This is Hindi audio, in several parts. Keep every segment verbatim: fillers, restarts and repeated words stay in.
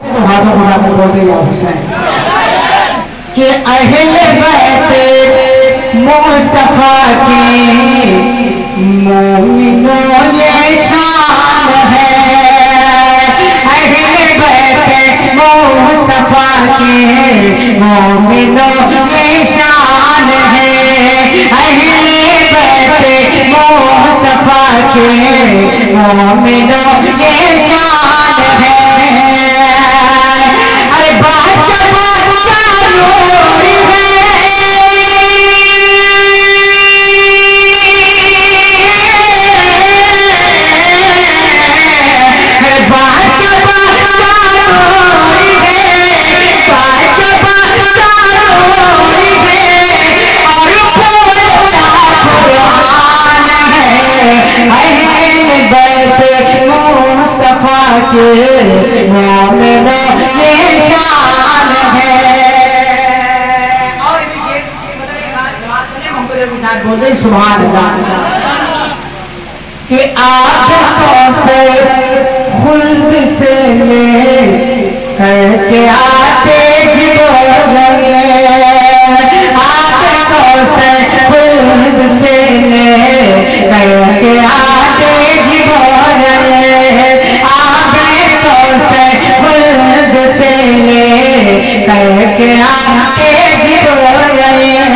तो हाथों उठाकर बोलते या हुसैन कि अहले बैते मुस्तफा की मोमिनों ये शान है। अहले बैते मुस्तफा की मोमिनों ये शान है। अहले बैते मुस्तफा की मोमिनों ये शान है। अरे बादशाह बादशाह नूर है। अरे बादशाह बादशाह नूर है। बादशाह बादशाह नूर है। और पूरा कुरान है। अहले बैत मुस्तफा के मोमिनों ये शान है। और बोलते सुभान अल्लाह कि आदतों से खुल्द से ले करके आते जिबोले। आदतों से खुल्द से ले करके आते जिबोले। आदतों से खुल्द से ले करके आते जिबोले।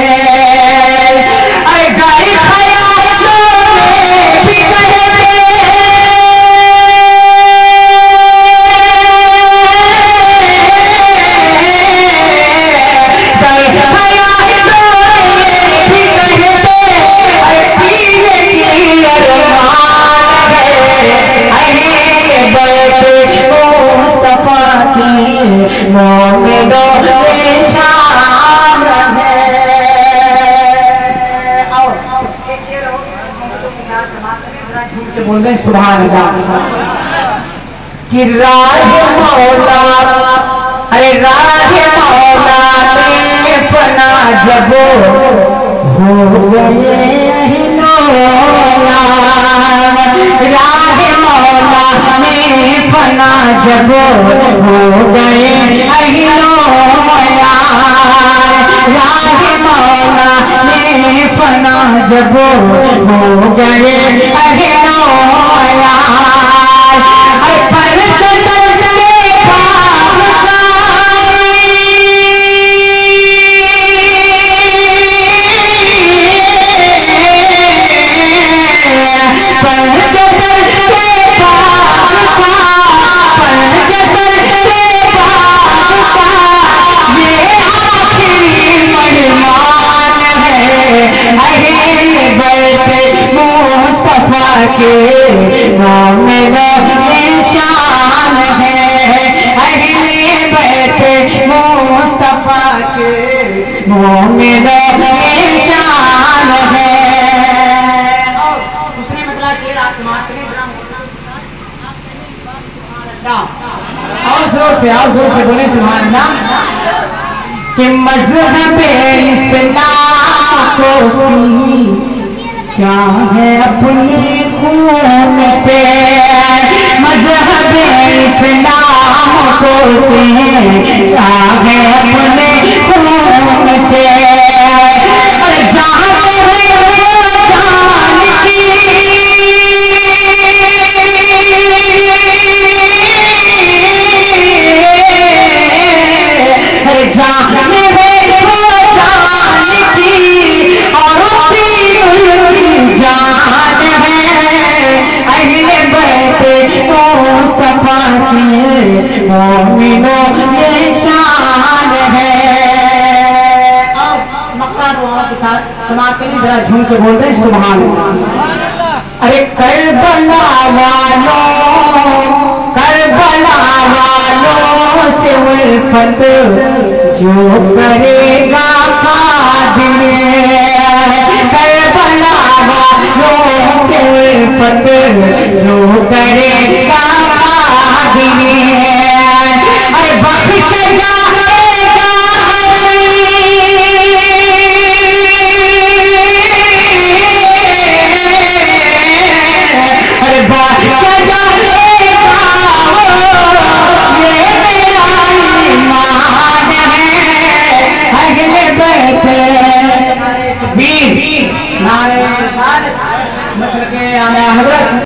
बोल रहे सुभान अल्लाह कि राह मौला। अरे राह मौला में फना जब हो गए अहिलोला। राह मौला में फना जब हो गए अहिलोला। राह मौला में फना जब हो गए अहिलोला। पर चलते काम के मोमिनों ये शान है। अहले बैते मुस्तफा के मोमिनों ये शान है। और दूसरी मतलब शेर आप समाप्त करें। और जोर से और जोर से बोले सुभान अल्लाह कि मज़हब इस्लाम को सी चाहे अपने खून से। मज़हब इस्लाम को से चाहे अपने खून से। और जाते हैं जान की जाने मोमिनों ये शान है। अब मक्का दुआ के साथ समाप्त करें। जरा झूम के बोल रहे सुभान अल्लाह। अरे करबला वालों करबला वालों से उल्फत जो करेगा कादिर। करबला वालों से उल्फत जो करेगा कादिर। अरे बख्श जाएगा अरे बख्श जाएगा ये मेरा साथ मसल के आला हजरत